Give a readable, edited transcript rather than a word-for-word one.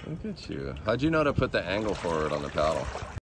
Look at you. How'd you know to put the angle forward on the paddle?